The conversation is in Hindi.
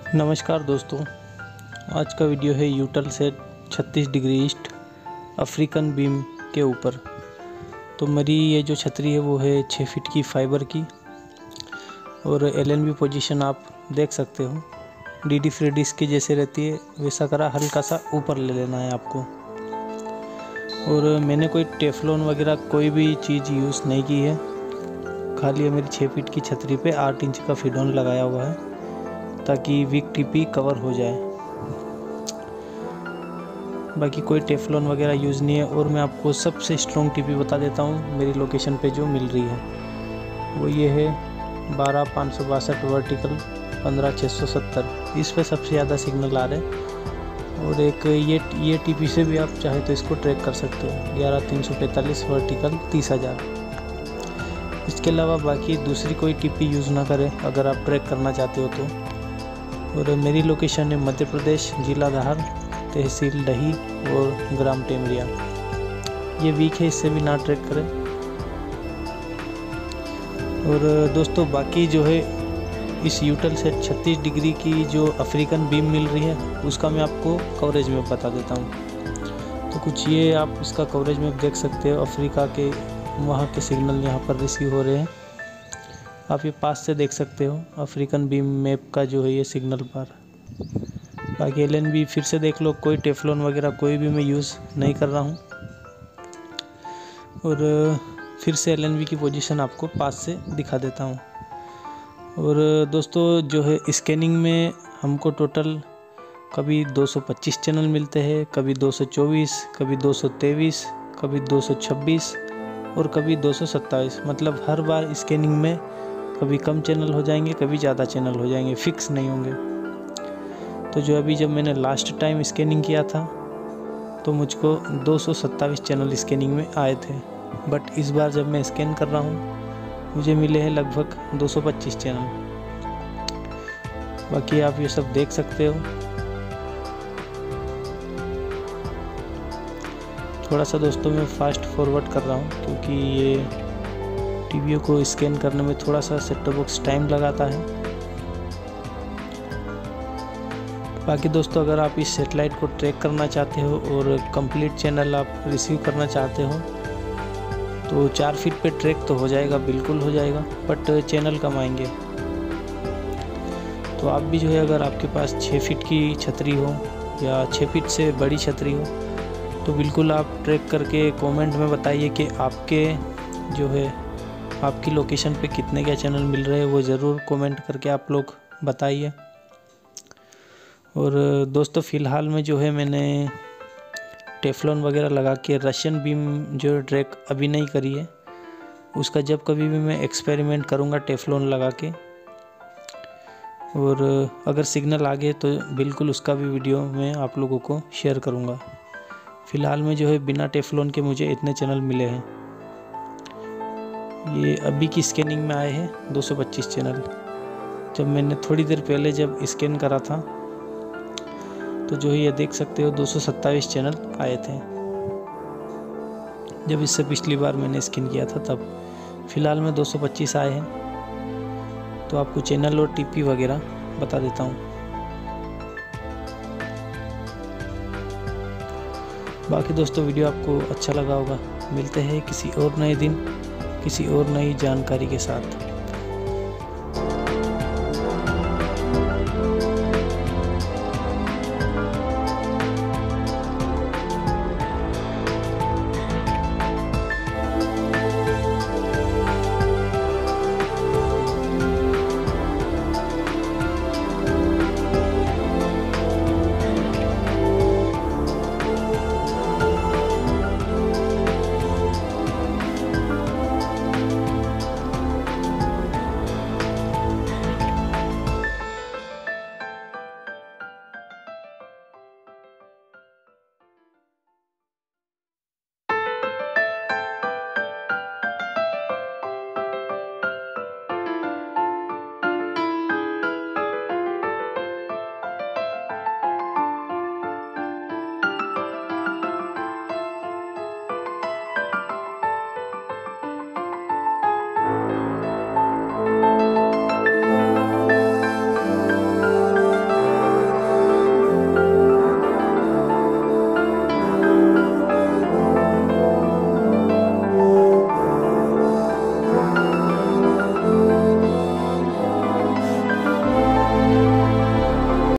नमस्कार दोस्तों, आज का वीडियो है Eutelsat 36 degree east African beam के ऊपर। तो मेरी ये जो छतरी है वो है 6 फीट की फाइबर की और LNB पोजीशन आप देख सकते हो। DD फ्री डिस्क की जैसे रहती है वैसा करा, हल्का सा ऊपर ले लेना है आपको। और मैंने कोई टेफलॉन वगैरह कोई भी चीज़ यूज़ नहीं की है, खाली मेरी 6 फीट की छतरी पे 8 इंच का फीडॉन लगाया हुआ है ताकि वीक टीपी कवर हो जाए। बाकी कोई टेफलॉन वगैरह यूज़ नहीं है। और मैं आपको सबसे स्ट्रॉन्ग टीपी बता देता हूँ मेरी लोकेशन पे जो मिल रही है वो ये है 12562 वर्टिकल 15670। इस पे सबसे ज़्यादा सिग्नल आ रहे हैं। और एक ये टीपी से भी आप चाहे तो इसको ट्रैक कर सकते हो 11345 वर्टिकल 30000। इसके अलावा बाकी दूसरी कोई टीपी यूज़ ना करें अगर आप ट्रैक करना चाहते हो तो। और मेरी लोकेशन है मध्य प्रदेश, जिला धार, तहसील डही और ग्राम टेमरिया। ये वीक है, इससे भी ना ट्रैक करें। और दोस्तों बाकी जो है इस यूटल से 36 डिग्री की जो अफ्रीकन बीम मिल रही है उसका मैं आपको कवरेज में बता देता हूँ। तो कुछ ये आप इसका कवरेज में देख सकते हो। अफ्रीका के वहाँ के सिग्नल यहाँ पर रिसीव हो रहे हैं, आप ये पास से देख सकते हो। अफ्रीकन बीम मैप का जो है ये सिग्नल पर। बाकी LNB फिर से देख लो, कोई टेफलॉन वगैरह कोई भी मैं यूज़ नहीं कर रहा हूँ। और फिर से LNB की पोजीशन आपको पास से दिखा देता हूँ। और दोस्तों जो है स्कैनिंग में हमको टोटल कभी 225 चैनल मिलते हैं, कभी 224, कभी 223, कभी 226 और कभी 227। मतलब हर बार स्कैनिंग में कभी कम चैनल हो जाएंगे, कभी ज़्यादा चैनल हो जाएंगे, फिक्स नहीं होंगे। तो जब मैंने लास्ट टाइम स्कैनिंग किया था तो मुझको 227 चैनल स्कैनिंग में आए थे। बट इस बार जब मैं स्कैन कर रहा हूँ मुझे मिले हैं लगभग 225 चैनल। बाकी आप ये सब देख सकते हो। थोड़ा सा दोस्तों मैं फास्ट फॉरवर्ड कर रहा हूँ क्योंकि ये टीवीओ को स्कैन करने में थोड़ा सा सेट टॉप बॉक्स टाइम लगाता है। बाकी दोस्तों अगर आप इस सेटेलाइट को ट्रैक करना चाहते हो और कंप्लीट चैनल आप रिसीव करना चाहते हो तो 4 फीट पे ट्रैक तो हो जाएगा, बिल्कुल हो जाएगा, बट चैनल कम आएंगे। तो आप भी जो है अगर आपके पास 6 फीट की छतरी हो या 6 फीट से बड़ी छतरी हो तो बिल्कुल आप ट्रैक करके कमेंट में बताइए कि आपके जो है आपकी लोकेशन पे कितने क्या चैनल मिल रहे हैं, वो ज़रूर कमेंट करके आप लोग बताइए। और दोस्तों फ़िलहाल में जो है मैंने टेफलॉन वगैरह लगा के रशियन बीम जो ट्रैक अभी नहीं करी है। उसका जब कभी भी मैं एक्सपेरिमेंट करूँगा टेफलॉन लगा के, और अगर सिग्नल आ गए तो बिल्कुल उसका भी वीडियो मैं आप लोगों को शेयर करूँगा। फ़िलहाल में जो है बिना टेफलॉन के मुझे इतने चैनल मिले हैं। ये अभी की स्कैनिंग में आए हैं 225 चैनल। जब मैंने थोड़ी देर पहले जब स्कैन करा था तो जो है ये देख सकते हो 227 चैनल आए थे जब इससे पिछली बार मैंने स्कैन किया था तब। फ़िलहाल में 225 आए हैं। तो आपको चैनल और टीपी वगैरह बता देता हूँ। बाकी दोस्तों वीडियो आपको अच्छा लगा होगा। मिलते हैं किसी और नए दिन किसी और नई जानकारी के साथ।